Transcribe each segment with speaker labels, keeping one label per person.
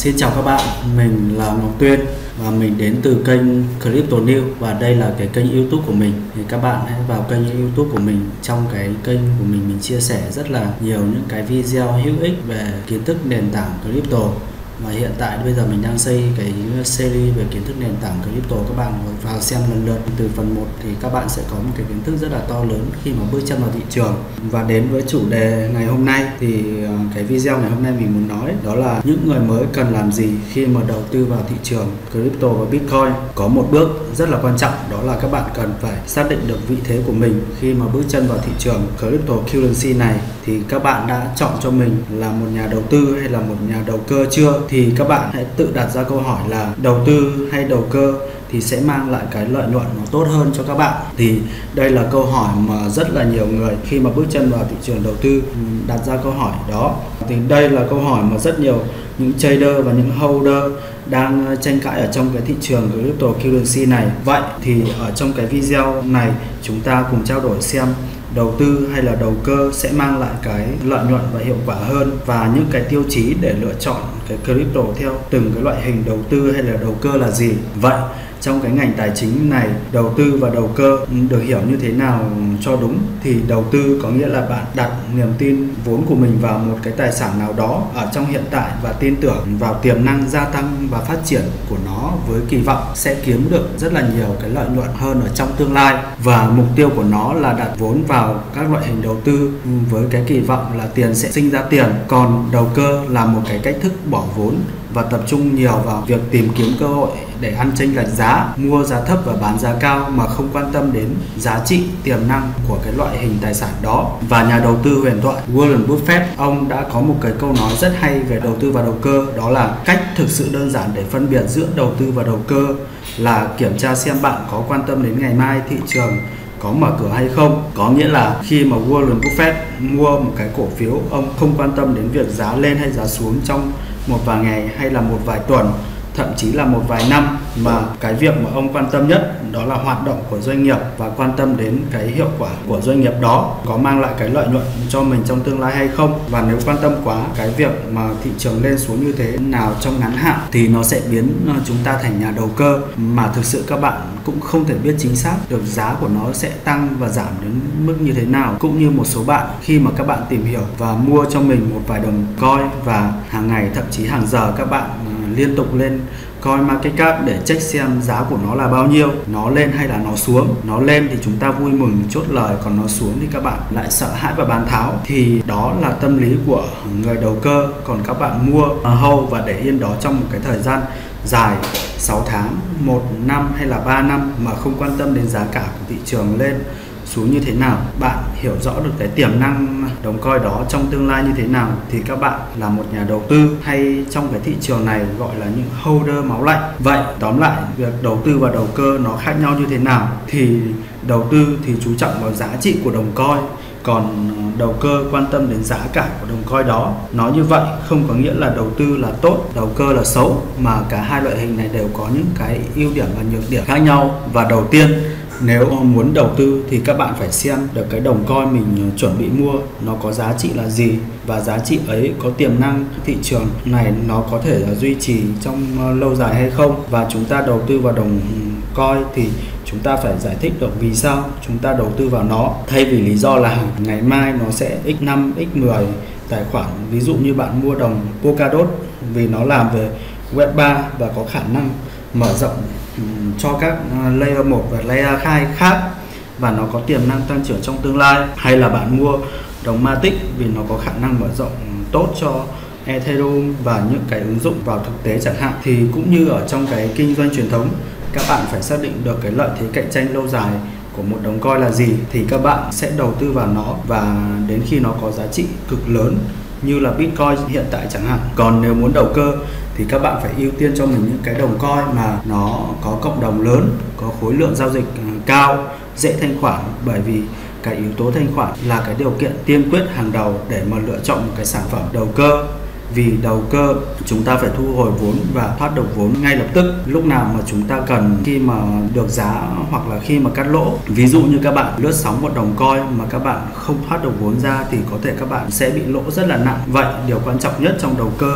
Speaker 1: Xin chào các bạn, mình là Ngọc Tuyên và mình đến từ kênh Crypto News và đây là cái kênh YouTube của mình. Thì các bạn hãy vào kênh YouTube của mình. Trong cái kênh của mình chia sẻ rất là nhiều những cái video hữu ích về kiến thức nền tảng crypto. Và hiện tại bây giờ mình đang xây cái series về kiến thức nền tảng crypto. Các bạn vào xem lần lượt từ phần 1 thì các bạn sẽ có một cái kiến thức rất là to lớn khi mà bước chân vào thị trường. Và đến với chủ đề ngày hôm nay thì cái video ngày hôm nay mình muốn nói đó là những người mới cần làm gì khi mà đầu tư vào thị trường crypto và Bitcoin. Có một bước rất là quan trọng, đó là các bạn cần phải xác định được vị thế của mình khi mà bước chân vào thị trường cryptocurrency này. Thì các bạn đã chọn cho mình là một nhà đầu tư hay là một nhà đầu cơ chưa? Thì các bạn hãy tự đặt ra câu hỏi là đầu tư hay đầu cơ thì sẽ mang lại cái lợi nhuận nó tốt hơn cho các bạn. Thì đây là câu hỏi mà rất là nhiều người khi mà bước chân vào thị trường đầu tư đặt ra câu hỏi đó. Thì đây là câu hỏi mà rất nhiều những trader và những holder đang tranh cãi ở trong cái thị trường cryptocurrency này. Vậy thì ở trong cái video này chúng ta cùng trao đổi xem đầu tư hay là đầu cơ sẽ mang lại cái lợi nhuận và hiệu quả hơn, và những cái tiêu chí để lựa chọn cái crypto theo từng cái loại hình đầu tư hay là đầu cơ là gì. Vậy trong cái ngành tài chính này, đầu tư và đầu cơ được hiểu như thế nào cho đúng? Thì đầu tư có nghĩa là bạn đặt niềm tin vốn của mình vào một cái tài sản nào đó ở trong hiện tại và tin tưởng vào tiềm năng gia tăng và phát triển của nó với kỳ vọng sẽ kiếm được rất là nhiều cái lợi nhuận hơn ở trong tương lai. Và mục tiêu của nó là đặt vốn vào các loại hình đầu tư với cái kỳ vọng là tiền sẽ sinh ra tiền. Còn đầu cơ là một cái cách thức bỏ vốn và tập trung nhiều vào việc tìm kiếm cơ hội để ăn chênh lệch giá, mua giá thấp và bán giá cao mà không quan tâm đến giá trị tiềm năng của cái loại hình tài sản đó. Và nhà đầu tư huyền thoại Warren Buffett, ông đã có một cái câu nói rất hay về đầu tư và đầu cơ, đó là cách thực sự đơn giản để phân biệt giữa đầu tư và đầu cơ là kiểm tra xem bạn có quan tâm đến ngày mai thị trường có mở cửa hay không. Có nghĩa là khi mà Warren Buffett mua một cái cổ phiếu, ông không quan tâm đến việc giá lên hay giá xuống trong một vài ngày hay là một vài tuần, thậm chí là một vài năm, mà cái việc mà ông quan tâm nhất đó là hoạt động của doanh nghiệp và quan tâm đến cái hiệu quả của doanh nghiệp đó có mang lại cái lợi nhuận cho mình trong tương lai hay không. Và nếu quan tâm quá cái việc mà thị trường lên xuống như thế nào trong ngắn hạn thì nó sẽ biến chúng ta thành nhà đầu cơ, mà thực sự các bạn cũng không thể biết chính xác được giá của nó sẽ tăng và giảm đến mức như thế nào. Cũng như một số bạn khi mà các bạn tìm hiểu và mua cho mình một vài đồng coin và hàng ngày thậm chí hàng giờ các bạn liên tục lên CoinMarketCap để check xem giá của nó là bao nhiêu, nó lên hay là nó xuống. Nó lên thì chúng ta vui mừng chốt lời, còn nó xuống thì các bạn lại sợ hãi và bán tháo. Thì đó là tâm lý của người đầu cơ. Còn các bạn mua hold và để yên đó trong một cái thời gian dài 6 tháng, 1 năm hay là 3 năm mà không quan tâm đến giá cả của thị trường lên xuống như thế nào, bạn hiểu rõ được cái tiềm năng đồng coin đó trong tương lai như thế nào, thì các bạn là một nhà đầu tư, hay trong cái thị trường này gọi là những holder máu lạnh. Vậy tóm lại, việc đầu tư và đầu cơ nó khác nhau như thế nào? Thì đầu tư thì chú trọng vào giá trị của đồng coin, còn đầu cơ quan tâm đến giá cả của đồng coin đó. Nói như vậy không có nghĩa là đầu tư là tốt, đầu cơ là xấu, mà cả hai loại hình này đều có những cái ưu điểm và nhược điểm khác nhau. Và đầu tiên, nếu muốn đầu tư thì các bạn phải xem được cái đồng coin mình chuẩn bị mua nó có giá trị là gì, và giá trị ấy có tiềm năng thị trường này nó có thể là duy trì trong lâu dài hay không. Và chúng ta đầu tư vào đồng coin thì chúng ta phải giải thích được vì sao chúng ta đầu tư vào nó, thay vì lý do là ngày mai nó sẽ x5, x10 tài khoản. Ví dụ như bạn mua đồng Polkadot vì nó làm về web 3 và có khả năng mở rộng cho các layer 1 và layer 2 khác, và nó có tiềm năng tăng trưởng trong tương lai. Hay là bạn mua đồng Matic vì nó có khả năng mở rộng tốt cho Ethereum và những cái ứng dụng vào thực tế chẳng hạn. Thì cũng như ở trong cái kinh doanh truyền thống, các bạn phải xác định được cái lợi thế cạnh tranh lâu dài của một đồng coin là gì thì các bạn sẽ đầu tư vào nó, và đến khi nó có giá trị cực lớn như là Bitcoin hiện tại chẳng hạn. Còn nếu muốn đầu cơ thì các bạn phải ưu tiên cho mình những cái đồng coin mà nó có cộng đồng lớn, có khối lượng giao dịch cao, dễ thanh khoản, bởi vì cái yếu tố thanh khoản là cái điều kiện tiên quyết hàng đầu để mà lựa chọn một cái sản phẩm đầu cơ. Vì đầu cơ chúng ta phải thu hồi vốn và thoát được vốn ngay lập tức lúc nào mà chúng ta cần, khi mà được giá hoặc là khi mà cắt lỗ. Ví dụ như các bạn lướt sóng một đồng coin mà các bạn không thoát được vốn ra thì có thể các bạn sẽ bị lỗ rất là nặng. Vậy điều quan trọng nhất trong đầu cơ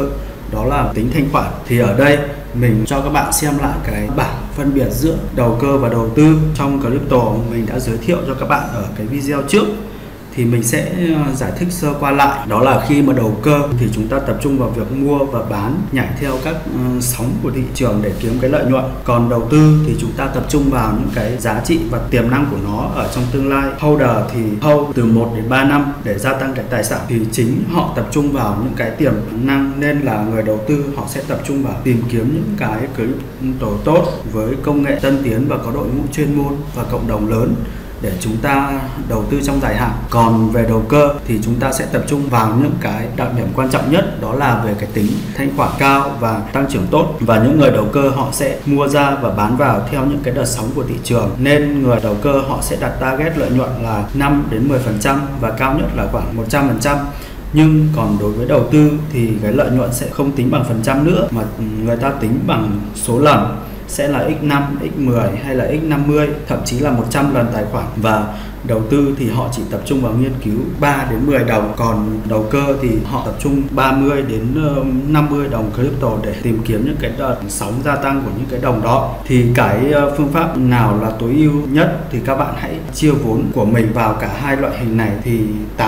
Speaker 1: đó là tính thanh khoản. Thì ở đây mình cho các bạn xem lại cái bảng phân biệt giữa đầu cơ và đầu tư trong crypto mình đã giới thiệu cho các bạn ở cái video trước. Thì mình sẽ giải thích sơ qua lại. Đó là khi mà đầu cơ thì chúng ta tập trung vào việc mua và bán, nhảy theo các sóng của thị trường để kiếm cái lợi nhuận. Còn đầu tư thì chúng ta tập trung vào những cái giá trị và tiềm năng của nó ở trong tương lai. Holder thì hold từ 1 đến 3 năm để gia tăng cái tài sản. Thì chính họ tập trung vào những cái tiềm năng, nên là người đầu tư họ sẽ tập trung vào tìm kiếm những cái crypto tốt với công nghệ tân tiến và có đội ngũ chuyên môn và cộng đồng lớn để chúng ta đầu tư trong dài hạn. Còn về đầu cơ thì chúng ta sẽ tập trung vào những cái đặc điểm quan trọng nhất, đó là về cái tính thanh khoản cao và tăng trưởng tốt. Và những người đầu cơ họ sẽ mua ra và bán vào theo những cái đợt sóng của thị trường, nên người đầu cơ họ sẽ đặt target lợi nhuận là 5 đến 10% và cao nhất là khoảng 100%. Nhưng còn đối với đầu tư thì cái lợi nhuận sẽ không tính bằng phần trăm nữa, mà người ta tính bằng số lần, sẽ là x5, x10 hay là x50, thậm chí là 100 lần tài khoản. Và đầu tư thì họ chỉ tập trung vào nghiên cứu 3 đến 10 đồng, còn đầu cơ thì họ tập trung 30 đến 50 đồng crypto để tìm kiếm những cái đợt sóng gia tăng của những cái đồng đó. Thì cái phương pháp nào là tối ưu nhất thì các bạn hãy chia vốn của mình vào cả hai loại hình này. Thì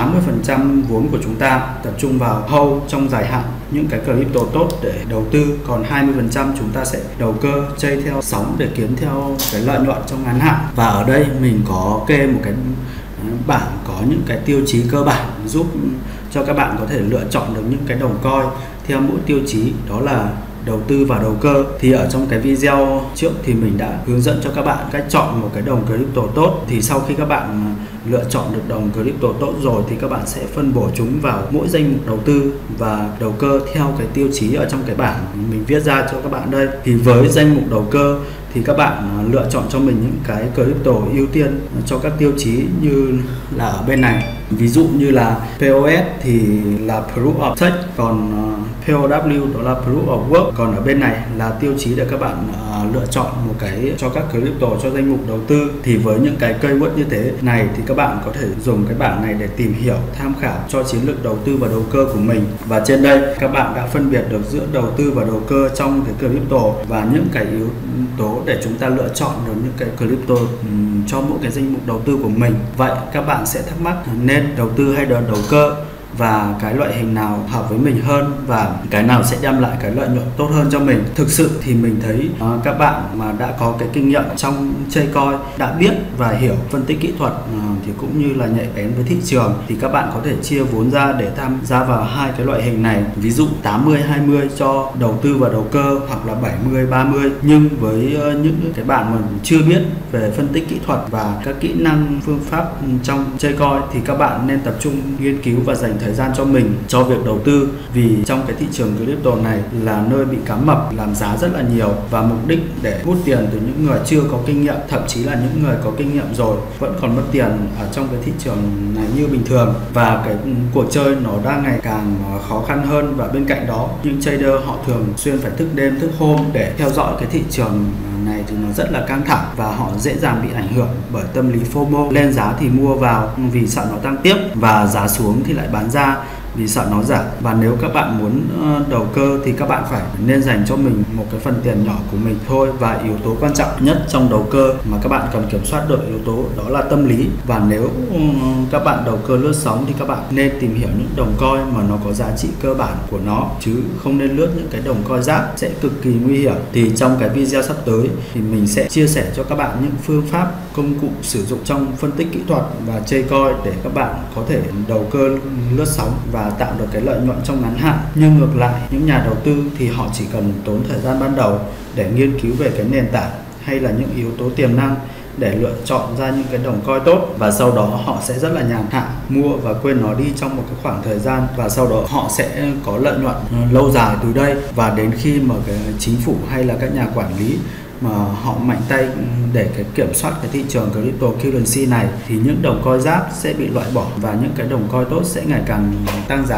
Speaker 1: 80% vốn của chúng ta tập trung vào hold trong dài hạn những cái crypto tốt để đầu tư, còn 20% chúng ta sẽ đầu cơ chơi theo sóng để kiếm theo cái lợi nhuận trong ngắn hạn. Và ở đây mình có kê một cái bảng có những cái tiêu chí cơ bản giúp cho các bạn có thể lựa chọn được những cái đồng coin theo mỗi tiêu chí, đó là đầu tư và đầu cơ. Thì ở trong cái video trước thì mình đã hướng dẫn cho các bạn cách chọn một cái đồng crypto tốt. Thì sau khi các bạn lựa chọn được đồng crypto tốt rồi thì các bạn sẽ phân bổ chúng vào mỗi danh mục đầu tư và đầu cơ theo cái tiêu chí ở trong cái bảng mình viết ra cho các bạn đây. Thì với danh mục đầu cơ thì các bạn lựa chọn cho mình những cái crypto ưu tiên cho các tiêu chí như là ở bên này. Ví dụ như là POS thì là Proof of Stake, còn POW đó là Proof of Work. Còn ở bên này là tiêu chí để các bạn lựa chọn một cái cho các crypto cho danh mục đầu tư. Thì với những cái keyword như thế này thì các bạn có thể dùng cái bảng này để tìm hiểu, tham khảo cho chiến lược đầu tư và đầu cơ của mình. Và trên đây các bạn đã phân biệt được giữa đầu tư và đầu cơ trong cái crypto và những cái yếu tố để chúng ta lựa chọn được những cái crypto cho mỗi cái danh mục đầu tư của mình. Vậy các bạn sẽ thắc mắc nên đầu tư hay đầu cơ, và cái loại hình nào hợp với mình hơn, và cái nào sẽ đem lại cái lợi nhuận tốt hơn cho mình. Thực sự thì mình thấy các bạn mà đã có cái kinh nghiệm trong chơi coin, đã biết và hiểu phân tích kỹ thuật thì cũng như là nhạy bén với thị trường, thì các bạn có thể chia vốn ra để tham gia vào hai cái loại hình này. Ví dụ 80-20 cho đầu tư và đầu cơ, hoặc là 70-30. Nhưng với những cái bạn mà chưa biết về phân tích kỹ thuật và các kỹ năng phương pháp trong chơi coin thì các bạn nên tập trung nghiên cứu và dành thời gian cho mình cho việc đầu tư. Vì trong cái thị trường crypto này là nơi bị cá mập làm giá rất là nhiều, và mục đích để hút tiền từ những người chưa có kinh nghiệm, thậm chí là những người có kinh nghiệm rồi vẫn còn mất tiền ở trong cái thị trường này như bình thường. Và cái cuộc chơi nó đang ngày càng khó khăn hơn, và bên cạnh đó những trader họ thường xuyên phải thức đêm thức hôm để theo dõi cái thị trường này thì nó rất là căng thẳng, và họ dễ dàng bị ảnh hưởng bởi tâm lý FOMO. Lên giá thì mua vào vì sợ nó tăng tiếp, và giá xuống thì lại bán ra vì sợ nó giảm. Và nếu các bạn muốn đầu cơ thì các bạn phải nên dành cho mình một cái phần tiền nhỏ của mình thôi. Và yếu tố quan trọng nhất trong đầu cơ mà các bạn cần kiểm soát được yếu tố đó là tâm lý. Và nếu các bạn đầu cơ lướt sóng thì các bạn nên tìm hiểu những đồng coin mà nó có giá trị cơ bản của nó, chứ không nên lướt những cái đồng coin rác, sẽ cực kỳ nguy hiểm. Thì trong cái video sắp tới thì mình sẽ chia sẻ cho các bạn những phương pháp, công cụ sử dụng trong phân tích kỹ thuật và chơi coin để các bạn có thể đầu cơ lướt sóng và tạo được cái lợi nhuận trong ngắn hạn. Nhưng ngược lại, những nhà đầu tư thì họ chỉ cần tốn thời gian ban đầu để nghiên cứu về cái nền tảng hay là những yếu tố tiềm năng để lựa chọn ra những cái đồng coin tốt, và sau đó họ sẽ rất là nhàn hạ mua và quên nó đi trong một cái khoảng thời gian, và sau đó họ sẽ có lợi nhuận lâu dài từ đây. Và đến khi mà cái chính phủ hay là các nhà quản lý mà họ mạnh tay để cái kiểm soát cái thị trường cryptocurrency này thì những đồng coin rác sẽ bị loại bỏ, và những cái đồng coin tốt sẽ ngày càng tăng giá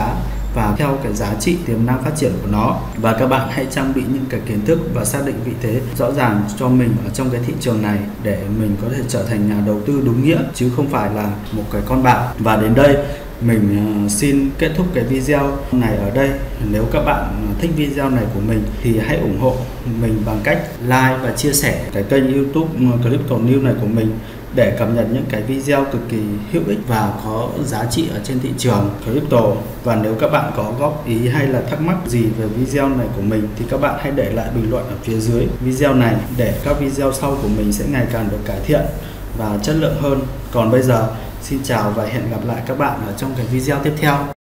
Speaker 1: và theo cái giá trị tiềm năng phát triển của nó. Và các bạn hãy trang bị những cái kiến thức và xác định vị thế rõ ràng cho mình ở trong cái thị trường này để mình có thể trở thành nhà đầu tư đúng nghĩa chứ không phải là một cái con bạc. Và đến đây mình xin kết thúc cái video này ở đây. Nếu các bạn thích video này của mình thì hãy ủng hộ mình bằng cách like và chia sẻ cái kênh YouTube Crypto News này của mình để cập nhật những cái video cực kỳ hữu ích và có giá trị ở trên thị trường crypto. Và nếu các bạn có góp ý hay là thắc mắc gì về video này của mình thì các bạn hãy để lại bình luận ở phía dưới video này để các video sau của mình sẽ ngày càng được cải thiện và chất lượng hơn. Còn bây giờ xin chào và hẹn gặp lại các bạn ở trong cái video tiếp theo.